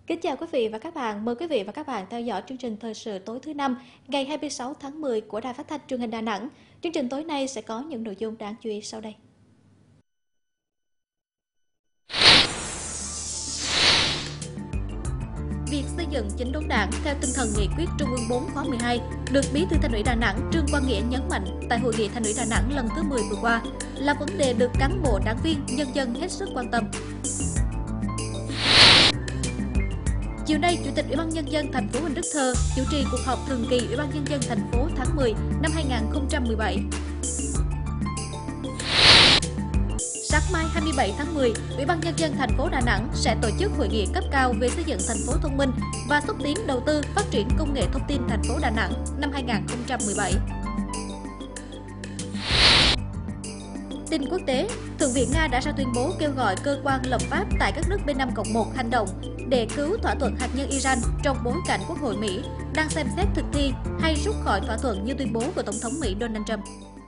Kính chào quý vị và các bạn. Mời quý vị và các bạn theo dõi chương trình thời sự tối thứ Năm, ngày 26 tháng 10 của Đài Phát thanh Truyền hình Đà Nẵng. Chương trình tối nay sẽ có những nội dung đáng chú ý sau đây. Việc xây dựng chỉnh đốn Đảng theo tinh thần nghị quyết Trung ương 4 khóa 12 được Bí thư Thành ủy Đà Nẵng Trương Quang Nghĩa nhấn mạnh tại Hội nghị Thành ủy Đà Nẵng lần thứ 10 vừa qua là vấn đề được cán bộ, đảng viên, nhân dân hết sức quan tâm. Chiều nay, Chủ tịch Ủy ban Nhân dân thành phố Huỳnh Đức Thơ chủ trì cuộc họp thường kỳ Ủy ban Nhân dân thành phố tháng 10 năm 2017. Sáng mai 27 tháng 10, Ủy ban Nhân dân thành phố Đà Nẵng sẽ tổ chức hội nghị cấp cao về xây dựng thành phố thông minh và xúc tiến đầu tư phát triển công nghệ thông tin thành phố Đà Nẵng năm 2017. Tin quốc tế, Thượng viện Nga đã ra tuyên bố kêu gọi cơ quan lập pháp tại các nước B5+1 hành động để cứu thỏa thuận hạt nhân Iran trong bối cảnh Quốc hội Mỹ đang xem xét thực thi hay rút khỏi thỏa thuận như tuyên bố của Tổng thống Mỹ Donald Trump.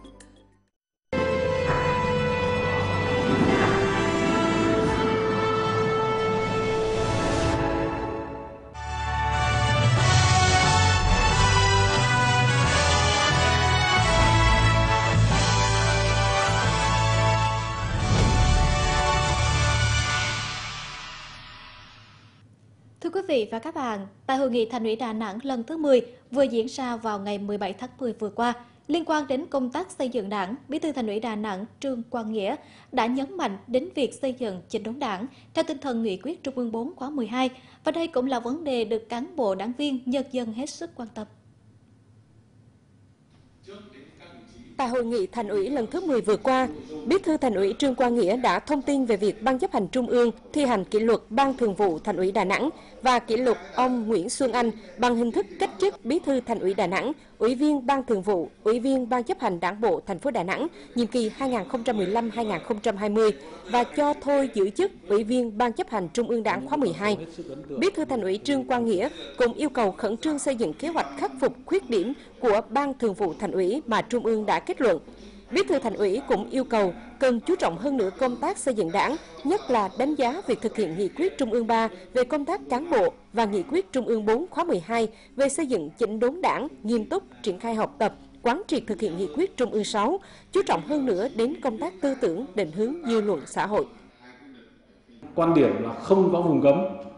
Thưa quý vị và các bạn, tại Hội nghị Thành ủy Đà Nẵng lần thứ 10 vừa diễn ra vào ngày 17 tháng 10 vừa qua, liên quan đến công tác xây dựng Đảng, Bí thư Thành ủy Đà Nẵng Trương Quang Nghĩa đã nhấn mạnh đến việc xây dựng chỉnh đốn Đảng theo tinh thần nghị quyết Trung ương 4 khóa 12, và đây cũng là vấn đề được cán bộ, đảng viên, nhân dân hết sức quan tâm. Tại Hội nghị Thành ủy lần thứ 10 vừa qua, Bí thư Thành ủy Trương Quang Nghĩa đã thông tin về việc Ban Chấp hành Trung ương thi hành kỷ luật Ban Thường vụ Thành ủy Đà Nẵng và kỷ luật ông Nguyễn Xuân Anh bằng hình thức cách chức Bí thư Thành ủy Đà Nẵng, Ủy viên Ban Thường vụ, Ủy viên Ban Chấp hành Đảng bộ thành phố Đà Nẵng nhiệm kỳ 2015-2020 và cho thôi giữ chức Ủy viên Ban Chấp hành Trung ương Đảng khóa 12. Bí thư Thành ủy Trương Quang Nghĩa cũng yêu cầu khẩn trương xây dựng kế hoạch khắc phục khuyết điểm của Ban Thường vụ Thành ủy mà Trung ương đã kết luận. Bí thư Thành ủy cũng yêu cầu cần chú trọng hơn nữa công tác xây dựng Đảng, nhất là đánh giá việc thực hiện nghị quyết Trung ương 3 về công tác cán bộ và nghị quyết Trung ương 4 khóa 12 về xây dựng chỉnh đốn Đảng, nghiêm túc triển khai học tập, quán triệt thực hiện nghị quyết Trung ương 6, chú trọng hơn nữa đến công tác tư tưởng, định hướng dư luận xã hội. Quan điểm là không có vùng cấm,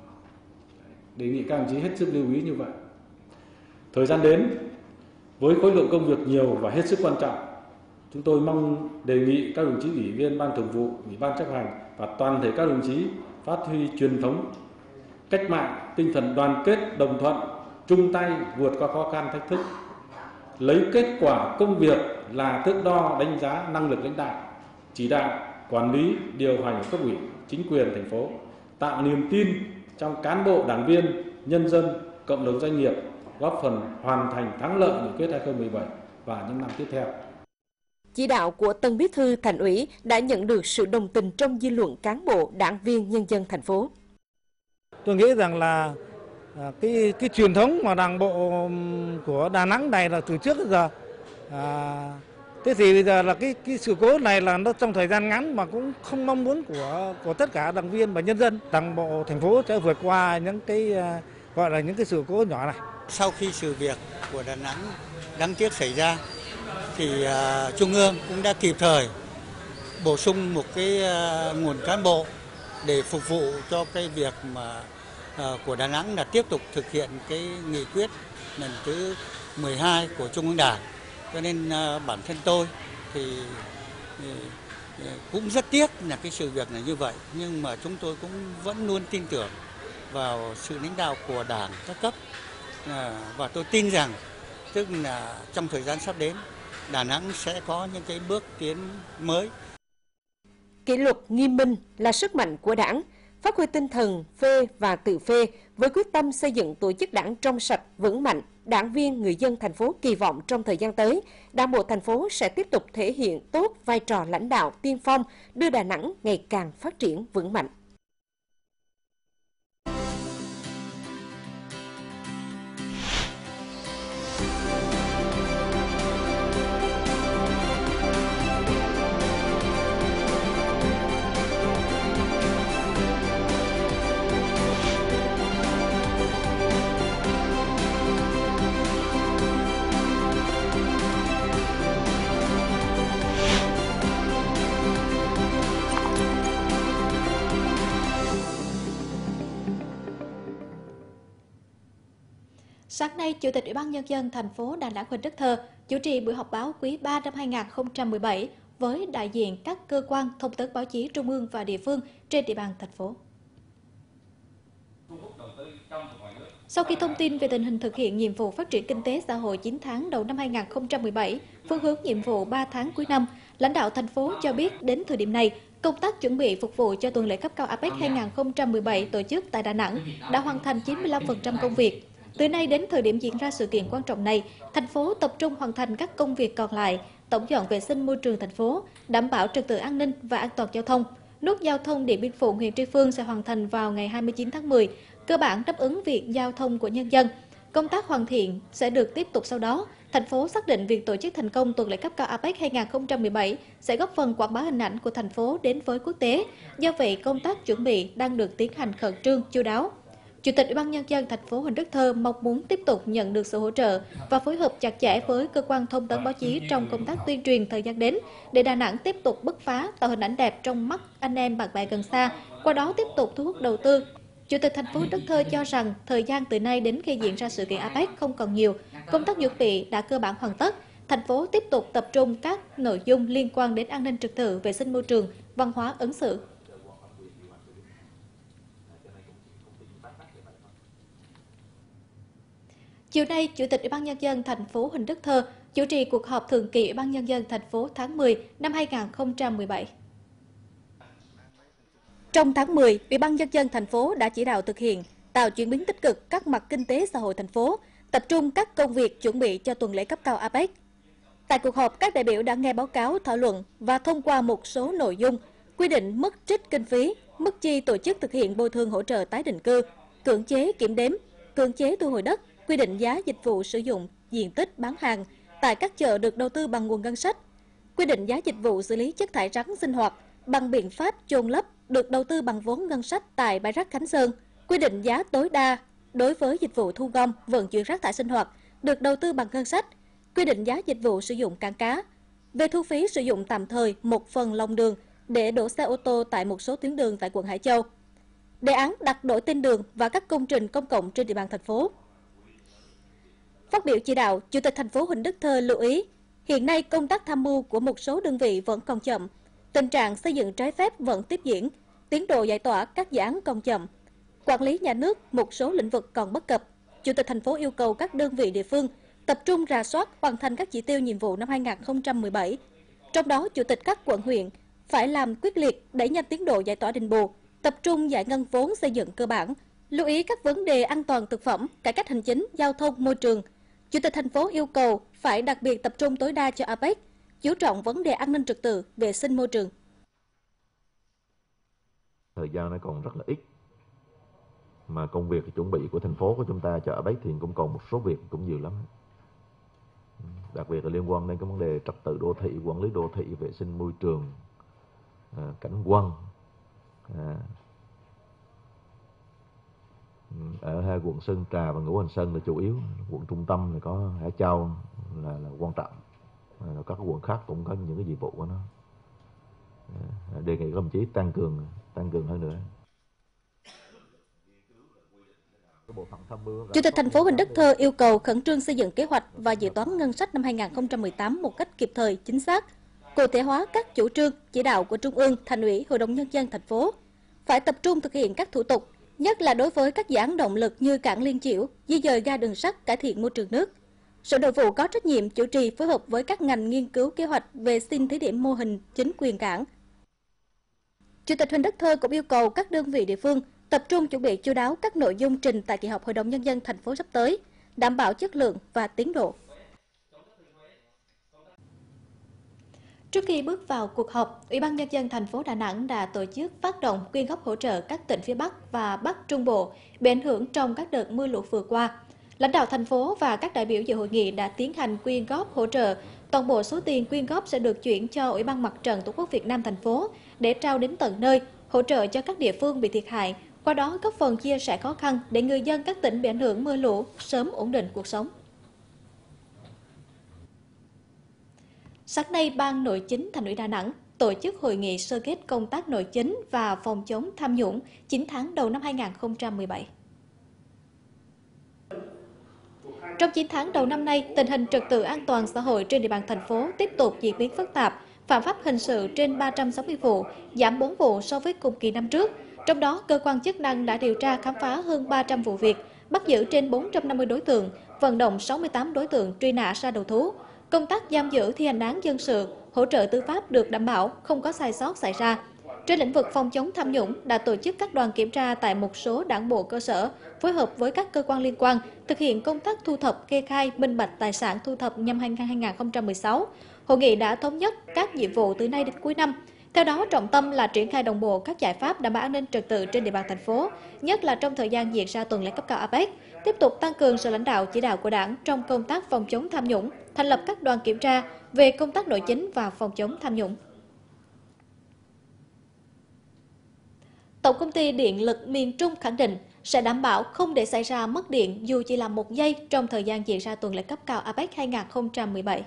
đề nghị các đồng chí hết sức lưu ý như vậy. Thời gian đến, với khối lượng công việc nhiều và hết sức quan trọng, chúng tôi mong đề nghị các đồng chí ủy viên Ban Thường vụ, Ủy ban chấp hành và toàn thể các đồng chí phát huy truyền thống cách mạng, tinh thần đoàn kết, đồng thuận, chung tay vượt qua khó khăn thách thức, lấy kết quả công việc là thước đo đánh giá năng lực lãnh đạo, chỉ đạo, quản lý, điều hành cấp ủy, chính quyền thành phố, tạo niềm tin trong cán bộ, đảng viên, nhân dân, cộng đồng doanh nghiệp, góp phần hoàn thành thắng lợi nghị quyết 2017 và những năm tiếp theo. Chỉ đạo của Tân Bí thư Thành ủy đã nhận được sự đồng tình trong dư luận cán bộ, đảng viên, nhân dân thành phố. Tôi nghĩ rằng là cái truyền thống mà Đảng bộ của Đà Nẵng này là từ trước đến giờ. Thế thì bây giờ là cái sự cố này là nó trong thời gian ngắn mà cũng không mong muốn của tất cả đảng viên và nhân dân. Đảng bộ thành phố sẽ vượt qua những cái gọi là những cái sự cố nhỏ này. Sau khi sự việc của Đà Nẵng đáng tiếc xảy ra thì Trung ương cũng đã kịp thời bổ sung một cái nguồn cán bộ để phục vụ cho cái việc mà của Đà Nẵng là tiếp tục thực hiện cái nghị quyết lần thứ 12 của Trung ương Đảng. Cho nên bản thân tôi thì cũng rất tiếc là cái sự việc này như vậy, nhưng mà chúng tôi cũng vẫn luôn tin tưởng vào sự lãnh đạo của Đảng các cấp, và tôi tin rằng tức là trong thời gian sắp đến Đà Nẵng sẽ có những cái bước tiến mới. Kỷ luật nghiêm minh là sức mạnh của Đảng, phát huy tinh thần phê và tự phê với quyết tâm xây dựng tổ chức Đảng trong sạch, vững mạnh. Đảng viên, người dân thành phố kỳ vọng trong thời gian tới, Đảng bộ thành phố sẽ tiếp tục thể hiện tốt vai trò lãnh đạo tiên phong, đưa Đà Nẵng ngày càng phát triển vững mạnh. Sáng nay, Chủ tịch Ủy ban Nhân dân thành phố Đà Nẵng Huỳnh Đức Thơ chủ trì buổi họp báo quý 3 năm 2017 với đại diện các cơ quan thông tấn báo chí trung ương và địa phương trên địa bàn thành phố. Sau khi thông tin về tình hình thực hiện nhiệm vụ phát triển kinh tế xã hội 9 tháng đầu năm 2017, phương hướng nhiệm vụ 3 tháng cuối năm, lãnh đạo thành phố cho biết đến thời điểm này, công tác chuẩn bị phục vụ cho tuần lễ cấp cao APEC 2017 tổ chức tại Đà Nẵng đã hoàn thành 95% công việc. Từ nay đến thời điểm diễn ra sự kiện quan trọng này, thành phố tập trung hoàn thành các công việc còn lại, tổng dọn vệ sinh môi trường thành phố, đảm bảo trật tự an ninh và an toàn giao thông. Nút giao thông Điện Biên Phủ - Nguyễn Tri Phương sẽ hoàn thành vào ngày 29 tháng 10, cơ bản đáp ứng việc giao thông của nhân dân. Công tác hoàn thiện sẽ được tiếp tục sau đó. Thành phố xác định việc tổ chức thành công tuần lễ cấp cao APEC 2017 sẽ góp phần quảng bá hình ảnh của thành phố đến với quốc tế. Do vậy, công tác chuẩn bị đang được tiến hành khẩn trương, chu đáo. Chủ tịch Ủy ban Nhân dân thành phố Huỳnh Đức Thơ mong muốn tiếp tục nhận được sự hỗ trợ và phối hợp chặt chẽ với cơ quan thông tấn báo chí trong công tác tuyên truyền thời gian đến, để Đà Nẵng tiếp tục bứt phá, tạo hình ảnh đẹp trong mắt anh em bạn bè gần xa, qua đó tiếp tục thu hút đầu tư. Chủ tịch thành phố Huỳnh Đức Thơ cho rằng thời gian từ nay đến khi diễn ra sự kiện APEC không còn nhiều, công tác chuẩn bị đã cơ bản hoàn tất. Thành phố tiếp tục tập trung các nội dung liên quan đến an ninh trật tự, vệ sinh môi trường, văn hóa ứng xử. Chiều nay, Chủ tịch Ủy ban Nhân dân thành phố Huỳnh Đức Thơ chủ trì cuộc họp thường kỳ Ủy ban Nhân dân thành phố tháng 10 năm 2017. Trong tháng 10, Ủy ban Nhân dân thành phố đã chỉ đạo thực hiện, tạo chuyển biến tích cực các mặt kinh tế xã hội thành phố, tập trung các công việc chuẩn bị cho tuần lễ cấp cao APEC. Tại cuộc họp, các đại biểu đã nghe báo cáo, thảo luận và thông qua một số nội dung, quy định mức trích kinh phí, mức chi tổ chức thực hiện bồi thường hỗ trợ tái định cư, cưỡng chế kiểm đếm, cưỡng chế thu hồi đất, quy định giá dịch vụ sử dụng diện tích bán hàng tại các chợ được đầu tư bằng nguồn ngân sách, quy định giá dịch vụ xử lý chất thải rắn sinh hoạt bằng biện pháp chôn lấp được đầu tư bằng vốn ngân sách tại bãi rác Khánh Sơn, quy định giá tối đa đối với dịch vụ thu gom, vận chuyển rác thải sinh hoạt được đầu tư bằng ngân sách, quy định giá dịch vụ sử dụng cảng cá, về thu phí sử dụng tạm thời một phần lòng đường để đổ xe ô tô tại một số tuyến đường tại quận Hải Châu, đề án đặt đổi tên đường và các công trình công cộng trên địa bàn thành phố. Phát biểu chỉ đạo, Chủ tịch thành phố Huỳnh Đức Thơ lưu ý, hiện nay công tác tham mưu của một số đơn vị vẫn còn chậm, tình trạng xây dựng trái phép vẫn tiếp diễn, tiến độ giải tỏa các dự án còn chậm, quản lý nhà nước một số lĩnh vực còn bất cập. Chủ tịch thành phố yêu cầu các đơn vị địa phương tập trung rà soát hoàn thành các chỉ tiêu nhiệm vụ năm 2017. Trong đó, Chủ tịch các quận huyện phải làm quyết liệt đẩy nhanh tiến độ giải tỏa đền bù, tập trung giải ngân vốn xây dựng cơ bản, lưu ý các vấn đề an toàn thực phẩm, cải cách hành chính, giao thông, môi trường. Chủ tịch thành phố yêu cầu phải đặc biệt tập trung tối đa cho APEC, chú trọng vấn đề an ninh trật tự, vệ sinh môi trường. Thời gian nó còn rất là ít, mà công việc chuẩn bị của thành phố của chúng ta cho APEC thì cũng còn một số việc cũng nhiều lắm. Đặc biệt là liên quan đến cái vấn đề trật tự đô thị, quản lý đô thị, vệ sinh môi trường, cảnh quan. Ở hai quận Sơn Trà và Ngũ Hành Sơn là chủ yếu, quận trung tâm thì có Hải Châu là quan trọng, các quận khác cũng có những cái nhiệm vụ của nó. Đề nghị các đồng chí tăng cường hơn nữa. Chủ tịch thành phố Huỳnh Đức Thơ yêu cầu khẩn trương xây dựng kế hoạch và dự toán ngân sách năm 2018 một cách kịp thời, chính xác, cụ thể hóa các chủ trương, chỉ đạo của Trung ương, Thành ủy, Hội đồng Nhân dân thành phố, phải tập trung thực hiện các thủ tục, nhất là đối với các dự án động lực như cảng Liên Chiểu, di dời ga đường sắt, cải thiện môi trường nước. Sở Nội vụ có trách nhiệm chủ trì phối hợp với các ngành nghiên cứu kế hoạch về xin thí điểm mô hình chính quyền cảng. Chủ tịch Huỳnh Đức Thơ cũng yêu cầu các đơn vị địa phương tập trung chuẩn bị chu đáo các nội dung trình tại kỳ họp Hội đồng Nhân dân thành phố sắp tới, đảm bảo chất lượng và tiến độ. Trước khi bước vào cuộc họp, Ủy ban Nhân dân thành phố Đà Nẵng đã tổ chức phát động quyên góp hỗ trợ các tỉnh phía Bắc và Bắc Trung Bộ bị ảnh hưởng trong các đợt mưa lũ vừa qua. Lãnh đạo thành phố và các đại biểu dự hội nghị đã tiến hành quyên góp hỗ trợ. Toàn bộ số tiền quyên góp sẽ được chuyển cho Ủy ban Mặt trận Tổ quốc Việt Nam thành phố để trao đến tận nơi, hỗ trợ cho các địa phương bị thiệt hại, qua đó góp phần chia sẻ khó khăn để người dân các tỉnh bị ảnh hưởng mưa lũ sớm ổn định cuộc sống. Sáng nay, Ban Nội chính Thành ủy Đà Nẵng tổ chức hội nghị sơ kết công tác nội chính và phòng chống tham nhũng 9 tháng đầu năm 2017. Trong 9 tháng đầu năm nay, tình hình trật tự an toàn xã hội trên địa bàn thành phố tiếp tục diễn biến phức tạp, phạm pháp hình sự trên 360 vụ, giảm 4 vụ so với cùng kỳ năm trước. Trong đó, cơ quan chức năng đã điều tra khám phá hơn 300 vụ việc, bắt giữ trên 450 đối tượng, vận động 68 đối tượng truy nã ra đầu thú. Công tác giam giữ thi hành án dân sự, hỗ trợ tư pháp được đảm bảo, không có sai sót xảy ra. Trên lĩnh vực phòng chống tham nhũng, đã tổ chức các đoàn kiểm tra tại một số đảng bộ cơ sở, phối hợp với các cơ quan liên quan, thực hiện công tác thu thập, kê khai, minh bạch tài sản thu thập năm 2016. Hội nghị đã thống nhất các nhiệm vụ từ nay đến cuối năm. Theo đó, trọng tâm là triển khai đồng bộ các giải pháp đảm bảo an ninh trật tự trên địa bàn thành phố, nhất là trong thời gian diễn ra tuần lễ cấp cao APEC, tiếp tục tăng cường sự lãnh đạo chỉ đạo của Đảng trong công tác phòng chống tham nhũng, thành lập các đoàn kiểm tra về công tác nội chính và phòng chống tham nhũng. Tổng công ty Điện lực miền Trung khẳng định sẽ đảm bảo không để xảy ra mất điện dù chỉ là 1 giây trong thời gian diễn ra tuần lễ cấp cao APEC 2017.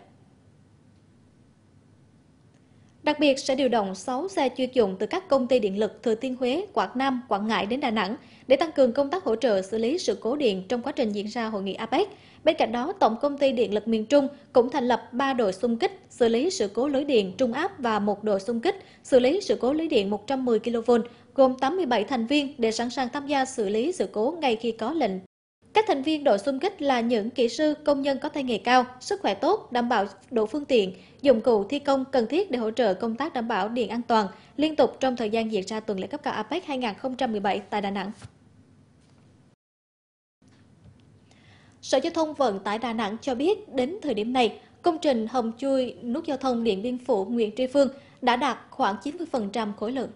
Đặc biệt sẽ điều động 6 xe chuyên dụng từ các công ty điện lực Thừa Thiên Huế, Quảng Nam, Quảng Ngãi đến Đà Nẵng để tăng cường công tác hỗ trợ xử lý sự cố điện trong quá trình diễn ra hội nghị APEC. Bên cạnh đó, Tổng công ty Điện lực miền Trung cũng thành lập 3 đội xung kích xử lý sự cố lưới điện trung áp và 1 đội xung kích xử lý sự cố lưới điện 110 kV, gồm 87 thành viên để sẵn sàng tham gia xử lý sự cố ngay khi có lệnh. Các thành viên đội xung kích là những kỹ sư, công nhân có tay nghề cao, sức khỏe tốt, đảm bảo độ phương tiện, dụng cụ thi công cần thiết để hỗ trợ công tác đảm bảo điện an toàn liên tục trong thời gian diễn ra tuần lễ cấp cao APEC 2017 tại Đà Nẵng. Sở Giao thông Vận tải Đà Nẵng cho biết đến thời điểm này, công trình hầm chui nút giao thông Điện Biên Phủ - Nguyễn Tri Phương đã đạt khoảng 90% khối lượng.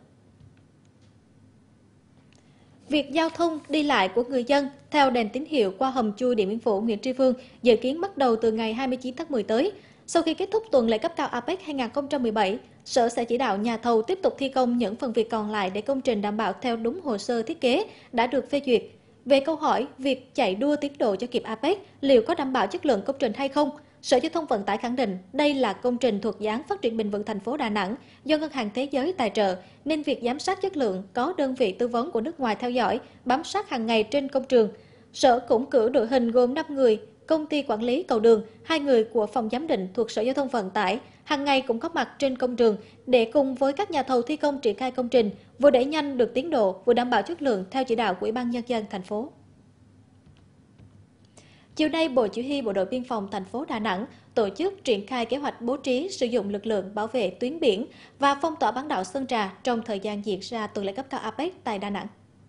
Việc giao thông đi lại của người dân theo đèn tín hiệu qua hầm chui Điện Biên Phủ - Nguyễn Tri Phương dự kiến bắt đầu từ ngày 29 tháng 10 tới. Sau khi kết thúc tuần lễ cấp cao APEC 2017, Sở sẽ chỉ đạo nhà thầu tiếp tục thi công những phần việc còn lại để công trình đảm bảo theo đúng hồ sơ thiết kế đã được phê duyệt. Về câu hỏi việc chạy đua tiến độ cho kịp APEC liệu có đảm bảo chất lượng công trình hay không, Sở Giao thông Vận tải khẳng định đây là công trình thuộc dự án phát triển bền vững thành phố Đà Nẵng do Ngân hàng Thế giới tài trợ, nên việc giám sát chất lượng có đơn vị tư vấn của nước ngoài theo dõi, bám sát hàng ngày trên công trường. Sở cũng cử đội hình gồm 5 người, công ty quản lý cầu đường, 2 người của phòng giám định thuộc Sở Giao thông Vận tải, hàng ngày cũng có mặt trên công trường để cùng với các nhà thầu thi công triển khai công trình, vừa đẩy nhanh được tiến độ, vừa đảm bảo chất lượng theo chỉ đạo của Ủy ban Nhân dân thành phố. Chiều nay, Bộ Chỉ huy Bộ đội Biên phòng thành phố Đà Nẵng tổ chức triển khai kế hoạch bố trí sử dụng lực lượng bảo vệ tuyến biển và phong tỏa bán đảo Sơn Trà trong thời gian diễn ra tuần lễ cấp cao APEC tại Đà Nẵng.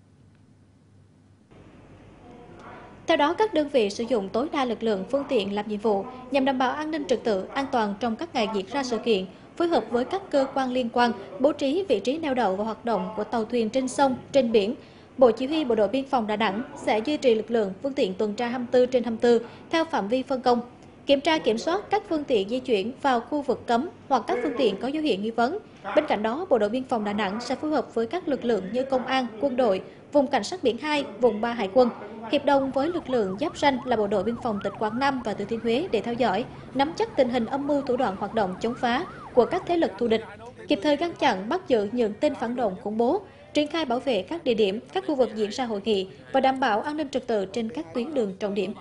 Theo đó, các đơn vị sử dụng tối đa lực lượng phương tiện làm nhiệm vụ nhằm đảm bảo an ninh trật tự, an toàn trong các ngày diễn ra sự kiện, phối hợp với các cơ quan liên quan bố trí vị trí neo đậu và hoạt động của tàu thuyền trên sông, trên biển. Bộ Chỉ huy Bộ đội Biên phòng Đà Nẵng sẽ duy trì lực lượng phương tiện tuần tra 24/24 theo phạm vi phân công, kiểm tra kiểm soát các phương tiện di chuyển vào khu vực cấm hoặc các phương tiện có dấu hiệu nghi vấn. Bên cạnh đó, Bộ đội Biên phòng Đà Nẵng sẽ phối hợp với các lực lượng như công an, quân đội, vùng cảnh sát biển 2, vùng 3 hải quân, hiệp đồng với lực lượng giáp ranh là Bộ đội Biên phòng tỉnh Quảng Nam và Thừa Thiên Huế để theo dõi, nắm chắc tình hình âm mưu thủ đoạn hoạt động chống phá của các thế lực thù địch, kịp thời ngăn chặn bắt giữ những tên phản động khủng bố, triển khai bảo vệ các địa điểm, các khu vực diễn ra hội nghị và đảm bảo an ninh trật tự trên các tuyến đường trọng điểm.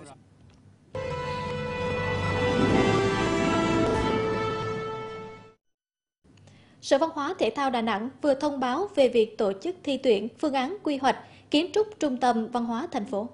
Sở Văn hóa Thể thao Đà Nẵng vừa thông báo về việc tổ chức thi tuyển phương án quy hoạch kiến trúc trung tâm văn hóa thành phố.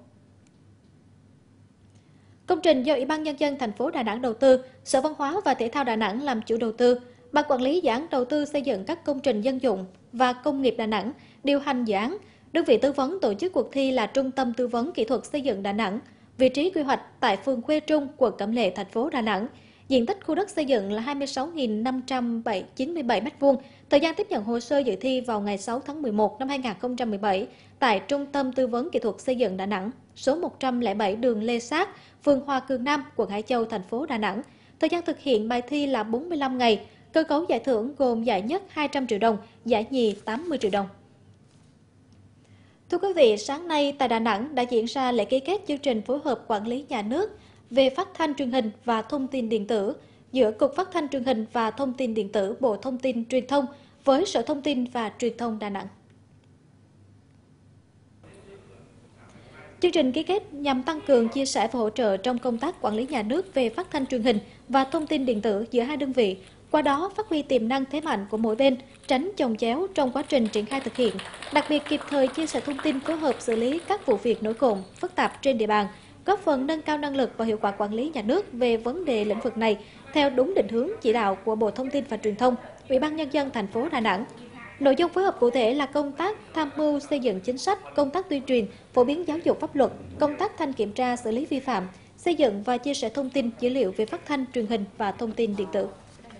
Công trình do Ủy ban Nhân dân thành phố Đà Nẵng đầu tư, Sở Văn hóa và Thể thao Đà Nẵng làm chủ đầu tư, Ban quản lý dự án đầu tư xây dựng các công trình dân dụng và công nghiệp Đà Nẵng điều hành dự án. Đơn vị tư vấn tổ chức cuộc thi là Trung tâm Tư vấn Kỹ thuật Xây dựng Đà Nẵng. Vị trí quy hoạch tại phường Khuê Trung, quận Cẩm Lệ, thành phố Đà Nẵng. Diện tích khu đất xây dựng là 26.597 m². Thời gian tiếp nhận hồ sơ dự thi vào ngày 6 tháng 11 năm 2017 tại Trung tâm Tư vấn Kỹ thuật Xây dựng Đà Nẵng, số 107 đường Lê Sát, phường Hòa Cường Nam, quận Hải Châu, thành phố Đà Nẵng. Thời gian thực hiện bài thi là 45 ngày. Cơ cấu giải thưởng gồm giải nhất 200 triệu đồng, giải nhì 80 triệu đồng. Thưa quý vị, sáng nay tại Đà Nẵng đã diễn ra lễ ký kết chương trình phối hợp quản lý nhà nước về phát thanh truyền hình và thông tin điện tử giữa Cục Phát thanh Truyền hình và Thông tin điện tử Bộ Thông tin Truyền thông với Sở Thông tin và Truyền thông Đà Nẵng. Chương trình ký kết nhằm tăng cường chia sẻ và hỗ trợ trong công tác quản lý nhà nước về phát thanh truyền hình và thông tin điện tử giữa hai đơn vị, qua đó phát huy tiềm năng thế mạnh của mỗi bên, tránh chồng chéo trong quá trình triển khai thực hiện, đặc biệt kịp thời chia sẻ thông tin, phối hợp xử lý các vụ việc nổi cộm, phức tạp trên địa bàn, góp phần nâng cao năng lực và hiệu quả quản lý nhà nước về vấn đề lĩnh vực này theo đúng định hướng chỉ đạo của Bộ Thông tin và Truyền thông, Ủy ban Nhân dân thành phố Đà Nẵng. Nội dung phối hợp cụ thể là công tác tham mưu xây dựng chính sách, công tác tuyên truyền, phổ biến giáo dục pháp luật, công tác thanh kiểm tra xử lý vi phạm, xây dựng và chia sẻ thông tin dữ liệu về phát thanh, truyền hình và thông tin điện tử.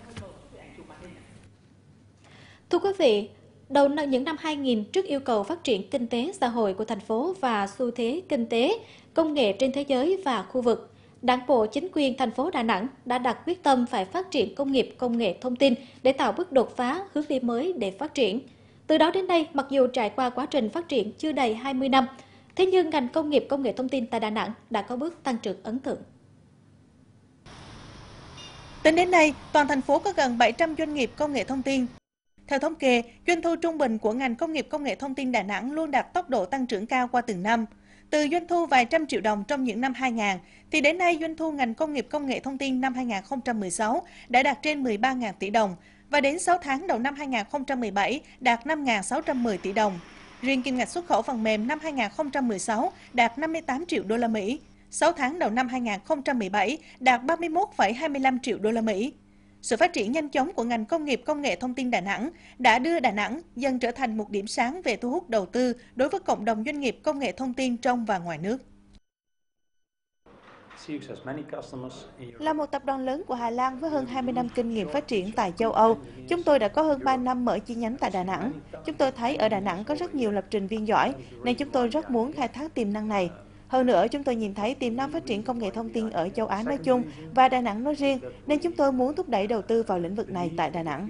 Thưa quý vị, đầu những năm 2000, trước yêu cầu phát triển kinh tế xã hội của thành phố và xu thế kinh tế, công nghệ trên thế giới và khu vực, Đảng bộ, chính quyền thành phố Đà Nẵng đã đặt quyết tâm phải phát triển công nghiệp công nghệ thông tin để tạo bước đột phá, hướng đi mới để phát triển. Từ đó đến nay, mặc dù trải qua quá trình phát triển chưa đầy 20 năm, thế nhưng ngành công nghiệp công nghệ thông tin tại Đà Nẵng đã có bước tăng trưởng ấn tượng. Tính đến nay, toàn thành phố có gần 700 doanh nghiệp công nghệ thông tin. Theo thống kê, doanh thu trung bình của ngành công nghiệp công nghệ thông tin Đà Nẵng luôn đạt tốc độ tăng trưởng cao qua từng năm. Từ doanh thu vài trăm triệu đồng trong những năm 2000, thì đến nay doanh thu ngành công nghiệp công nghệ thông tin năm 2016 đã đạt trên 13.000 tỷ đồng, và đến 6 tháng đầu năm 2017 đạt 5.610 tỷ đồng. Riêng kim ngạch xuất khẩu phần mềm năm 2016 đạt 58 triệu đô la Mỹ, 6 tháng đầu năm 2017 đạt 31,25 triệu đô la Mỹ. Sự phát triển nhanh chóng của ngành công nghiệp công nghệ thông tin Đà Nẵng đã đưa Đà Nẵng dần trở thành một điểm sáng về thu hút đầu tư đối với cộng đồng doanh nghiệp công nghệ thông tin trong và ngoài nước. Là một tập đoàn lớn của Hà Lan với hơn 20 năm kinh nghiệm phát triển tại châu Âu, chúng tôi đã có hơn 3 năm mở chi nhánh tại Đà Nẵng. Chúng tôi thấy ở Đà Nẵng có rất nhiều lập trình viên giỏi, nên chúng tôi rất muốn khai thác tiềm năng này. Hơn nữa, chúng tôi nhìn thấy tiềm năng phát triển công nghệ thông tin ở châu Á nói chung và Đà Nẵng nói riêng, nên chúng tôi muốn thúc đẩy đầu tư vào lĩnh vực này tại Đà Nẵng.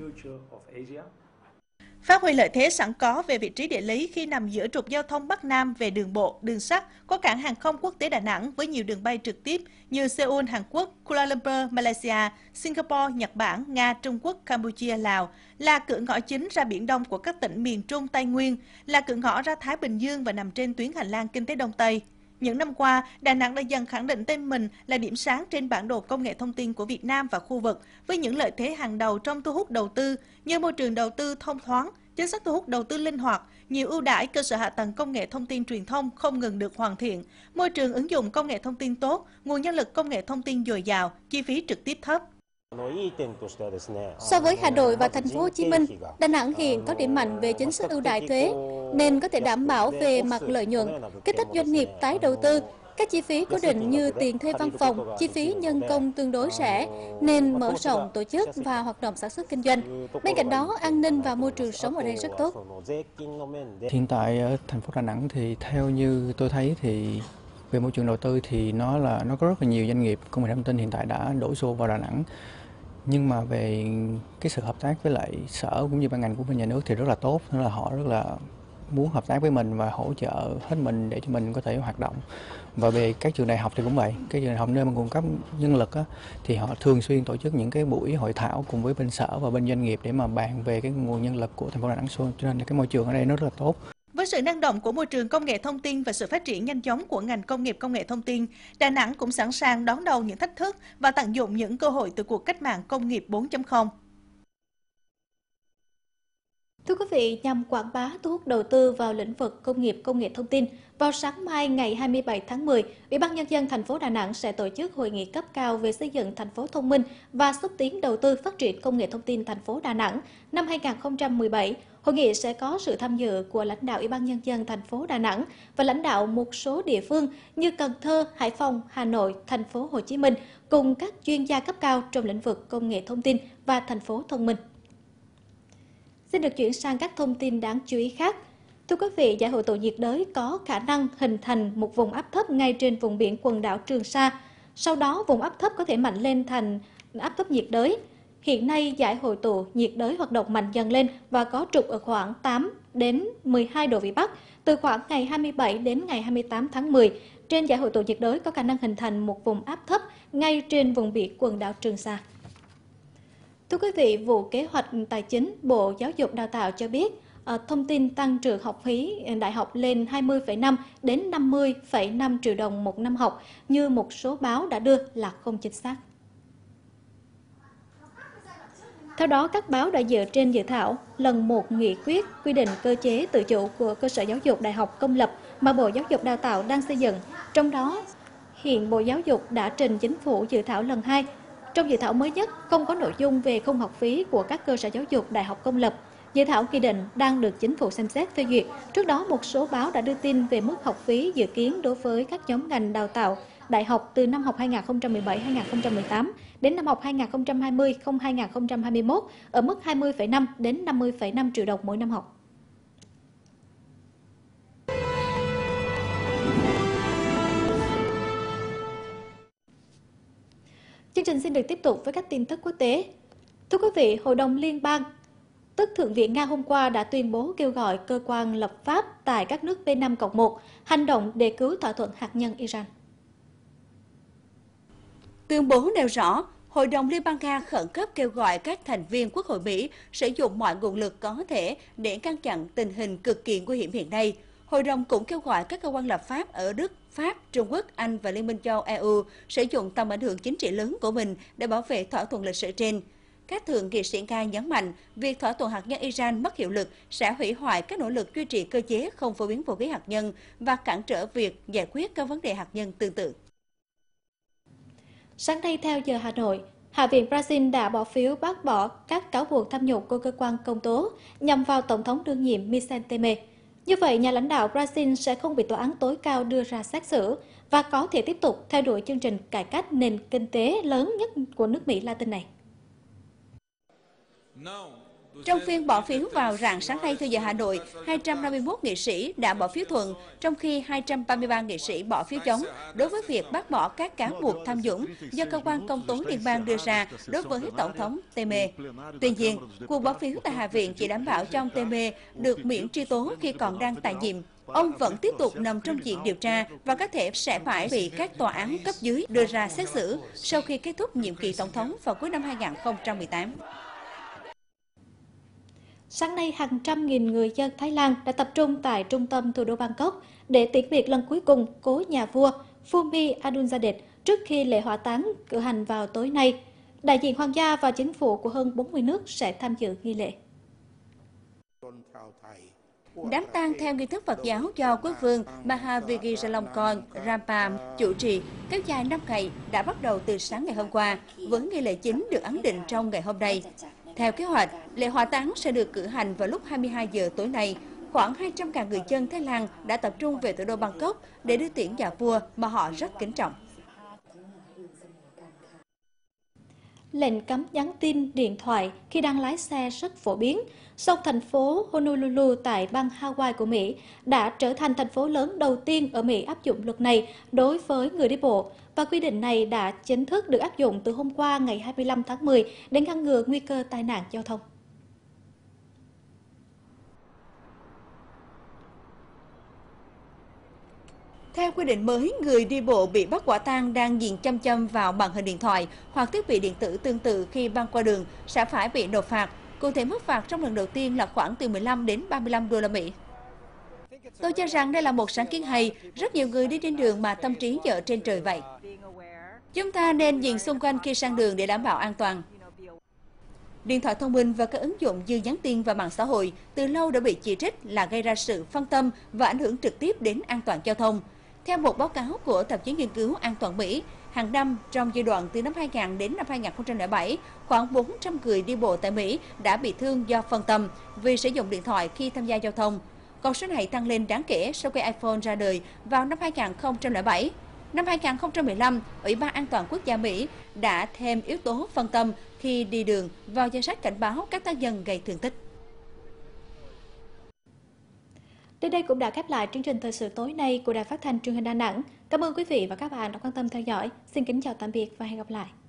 Phát huy lợi thế sẵn có về vị trí địa lý khi nằm giữa trục giao thông Bắc Nam về đường bộ, đường sắt, có cảng hàng không quốc tế Đà Nẵng với nhiều đường bay trực tiếp như Seoul, Hàn Quốc, Kuala Lumpur, Malaysia, Singapore, Nhật Bản, Nga, Trung Quốc, Campuchia, Lào, là cửa ngõ chính ra Biển Đông của các tỉnh miền Trung, Tây Nguyên, là cửa ngõ ra Thái Bình Dương và nằm trên tuyến hành lang kinh tế Đông Tây. Những năm qua, Đà Nẵng đã dần khẳng định tên mình là điểm sáng trên bản đồ công nghệ thông tin của Việt Nam và khu vực, với những lợi thế hàng đầu trong thu hút đầu tư như môi trường đầu tư thông thoáng, chính sách thu hút đầu tư linh hoạt, nhiều ưu đãi cơ sở hạ tầng công nghệ thông tin truyền thông không ngừng được hoàn thiện, môi trường ứng dụng công nghệ thông tin tốt, nguồn nhân lực công nghệ thông tin dồi dào, chi phí trực tiếp thấp. So với Hà Nội và thành phố Hồ Chí Minh, Đà Nẵng hiện có điểm mạnh về chính sách ưu đãi thuế nên có thể đảm bảo về mặt lợi nhuận, kích thích doanh nghiệp tái đầu tư. Các chi phí cố định như tiền thuê văn phòng, chi phí nhân công tương đối rẻ nên mở rộng tổ chức và hoạt động sản xuất kinh doanh. Bên cạnh đó, an ninh và môi trường sống ở đây rất tốt. Hiện tại ở thành phố Đà Nẵng thì theo như tôi thấy thì về môi trường đầu tư thì nó có rất là nhiều doanh nghiệp công nghệ thông tin hiện tại đã đổ xô vào Đà Nẵng. Nhưng mà về cái sự hợp tác với lại sở cũng như ban ngành của bên nhà nước thì rất là tốt, nên là họ rất là muốn hợp tác với mình và hỗ trợ hết mình để cho mình có thể hoạt động. Và về các trường đại học thì cũng vậy, các trường đại học nơi mà cung cấp nhân lực á, thì họ thường xuyên tổ chức những cái buổi hội thảo cùng với bên sở và bên doanh nghiệp để mà bàn về cái nguồn nhân lực của thành phố Đà Nẵng, cho nên là cái môi trường ở đây nó rất là tốt. Với sự năng động của môi trường công nghệ thông tin và sự phát triển nhanh chóng của ngành công nghiệp công nghệ thông tin, Đà Nẵng cũng sẵn sàng đón đầu những thách thức và tận dụng những cơ hội từ cuộc cách mạng công nghiệp 4.0. Thưa quý vị, nhằm quảng bá thu hút đầu tư vào lĩnh vực công nghiệp công nghệ thông tin, vào sáng mai ngày 27 tháng 10, Ủy ban Nhân dân thành phố Đà Nẵng sẽ tổ chức hội nghị cấp cao về xây dựng thành phố thông minh và xúc tiến đầu tư phát triển công nghệ thông tin thành phố Đà Nẵng năm 2017. Hội nghị sẽ có sự tham dự của lãnh đạo Ủy ban Nhân dân thành phố Đà Nẵng và lãnh đạo một số địa phương như Cần Thơ, Hải Phòng, Hà Nội, thành phố Hồ Chí Minh cùng các chuyên gia cấp cao trong lĩnh vực công nghệ thông tin và thành phố thông minh. Xin được chuyển sang các thông tin đáng chú ý khác. Thưa quý vị, giải hội tụ nhiệt đới có khả năng hình thành một vùng áp thấp ngay trên vùng biển quần đảo Trường Sa. Sau đó, vùng áp thấp có thể mạnh lên thành áp thấp nhiệt đới. Hiện nay, giải hội tụ nhiệt đới hoạt động mạnh dần lên và có trục ở khoảng 8 đến 12 độ Vĩ Bắc. Từ khoảng ngày 27 đến ngày 28 tháng 10, trên giải hội tụ nhiệt đới có khả năng hình thành một vùng áp thấp ngay trên vùng biển quần đảo Trường Sa. Thưa quý vị, vụ kế hoạch tài chính Bộ Giáo dục Đào tạo cho biết, thông tin tăng trưởng học phí đại học lên 20,5 đến 50,5 triệu đồng một năm học như một số báo đã đưa là không chính xác. Theo đó, các báo đã dựa trên dự thảo lần 1 nghị quyết quy định cơ chế tự chủ của cơ sở giáo dục đại học công lập mà Bộ Giáo dục Đào tạo đang xây dựng. Trong đó, hiện Bộ Giáo dục đã trình Chính phủ dự thảo lần 2. Trong dự thảo mới nhất, không có nội dung về khung học phí của các cơ sở giáo dục đại học công lập. Dự thảo nghị định đang được Chính phủ xem xét phê duyệt. Trước đó, một số báo đã đưa tin về mức học phí dự kiến đối với các nhóm ngành đào tạo đại học từ năm học 2017-2018 đến năm học 2020-2021 ở mức 20,5 đến 50,5 triệu đồng mỗi năm học. Chương trình xin được tiếp tục với các tin tức quốc tế. Thưa quý vị, Hội đồng Liên bang, tức Thượng viện Nga hôm qua đã tuyên bố kêu gọi cơ quan lập pháp tại các nước P5+1 hành động để cứu thỏa thuận hạt nhân Iran. Tuyên bố nêu rõ, Hội đồng Liên bang Nga khẩn cấp kêu gọi các thành viên Quốc hội Mỹ sử dụng mọi nguồn lực có thể để ngăn chặn tình hình cực kỳ nguy hiểm hiện nay. Hội đồng cũng kêu gọi các cơ quan lập pháp ở Đức, Pháp, Trung Quốc, Anh và Liên minh châu EU sử dụng tầm ảnh hưởng chính trị lớn của mình để bảo vệ thỏa thuận lịch sử trên. Các thượng nghị sĩ Nga nhấn mạnh, việc thỏa thuận hạt nhân Iran mất hiệu lực sẽ hủy hoại các nỗ lực duy trì cơ chế không phổ biến vũ khí hạt nhân và cản trở việc giải quyết các vấn đề hạt nhân tương tự. Sáng nay theo giờ Hà Nội, Hạ viện Brazil đã bỏ phiếu bác bỏ các cáo buộc tham nhũng của cơ quan công tố nhằm vào Tổng thống đương nhiệm Michel Temer. Như vậy, nhà lãnh đạo Brazil sẽ không bị tòa án tối cao đưa ra xét xử và có thể tiếp tục theo đuổi chương trình cải cách nền kinh tế lớn nhất của nước Mỹ Latin này. Trong phiên bỏ phiếu vào rạng sáng nay theo giờ Hà Nội, 251 nghị sĩ đã bỏ phiếu thuận, trong khi 233 nghị sĩ bỏ phiếu chống đối với việc bác bỏ các cáo buộc tham nhũng do cơ quan công tố liên bang đưa ra đối với Tổng thống Temer. Tuy nhiên, cuộc bỏ phiếu tại Hạ viện chỉ đảm bảo cho ông Temer được miễn truy tố khi còn đang tại nhiệm. Ông vẫn tiếp tục nằm trong diện điều tra và có thể sẽ phải bị các tòa án cấp dưới đưa ra xét xử sau khi kết thúc nhiệm kỳ tổng thống vào cuối năm 2018. Sáng nay, hàng trăm nghìn người dân Thái Lan đã tập trung tại trung tâm thủ đô Bangkok để tiễn biệt lần cuối cùng cố nhà vua Phumi Adunzadej trước khi lễ hỏa táng cử hành vào tối nay. Đại diện hoàng gia và chính phủ của hơn 40 nước sẽ tham dự nghi lễ. Đám tang theo nghi thức Phật giáo do quốc vương Mahavajiralongkorn Rampa chủ trì kéo dài 5 ngày đã bắt đầu từ sáng ngày hôm qua, với nghi lễ chính được ấn định trong ngày hôm nay. Theo kế hoạch, lễ hỏa táng sẽ được cử hành vào lúc 22 giờ tối nay. Khoảng 200.000 người dân Thái Lan đã tập trung về thủ đô Bangkok để đưa tiễn nhà vua mà họ rất kính trọng. Lệnh cấm nhắn tin điện thoại khi đang lái xe rất phổ biến, song thành phố Honolulu tại bang Hawaii của Mỹ đã trở thành thành phố lớn đầu tiên ở Mỹ áp dụng luật này đối với người đi bộ, và quy định này đã chính thức được áp dụng từ hôm qua ngày 25 tháng 10 để ngăn ngừa nguy cơ tai nạn giao thông. Theo quy định mới, người đi bộ bị bắt quả tang đang nhìn chăm chăm vào màn hình điện thoại hoặc thiết bị điện tử tương tự khi băng qua đường sẽ phải bị nộp phạt. Cụ thể mức phạt trong lần đầu tiên là khoảng từ 15 đến 35 đô la Mỹ. Tôi cho rằng đây là một sáng kiến hay, rất nhiều người đi trên đường mà tâm trí dở trên trời vậy. Chúng ta nên nhìn xung quanh khi sang đường để đảm bảo an toàn. Điện thoại thông minh và các ứng dụng như nhắn tin và mạng xã hội từ lâu đã bị chỉ trích là gây ra sự phân tâm và ảnh hưởng trực tiếp đến an toàn giao thông. Theo một báo cáo của tạp chí nghiên cứu an toàn Mỹ, hàng năm trong giai đoạn từ năm 2000 đến năm 2007, khoảng 400 người đi bộ tại Mỹ đã bị thương do phân tâm vì sử dụng điện thoại khi tham gia giao thông. Con số này tăng lên đáng kể sau khi iPhone ra đời vào năm 2007. Năm 2015, Ủy ban An toàn Quốc gia Mỹ đã thêm yếu tố phân tâm khi đi đường vào danh sách cảnh báo các tác nhân gây thương tích. Đến đây cũng đã khép lại chương trình thời sự tối nay của Đài Phát thanh Truyền hình Đà Nẵng. Cảm ơn quý vị và các bạn đã quan tâm theo dõi. Xin kính chào tạm biệt và hẹn gặp lại.